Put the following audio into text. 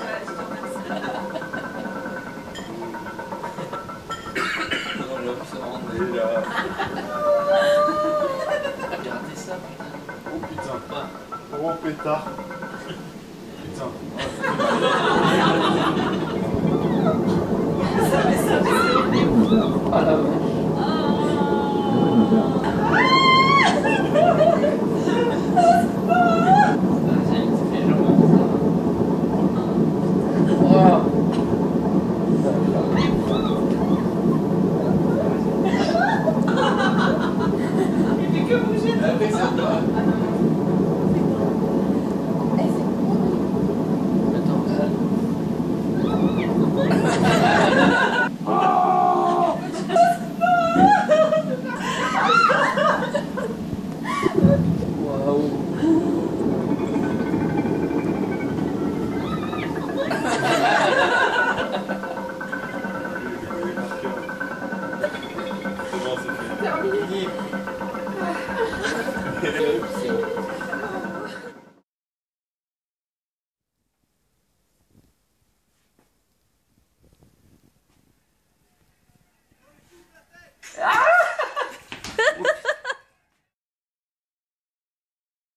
Non, j'avoue, ça rend là. Regardez ça, putain. Oh putain. Ah. Oh pétard. Putain. Ah la vache. Il fait que bouger. C'est bon, c'est fait. Terminé.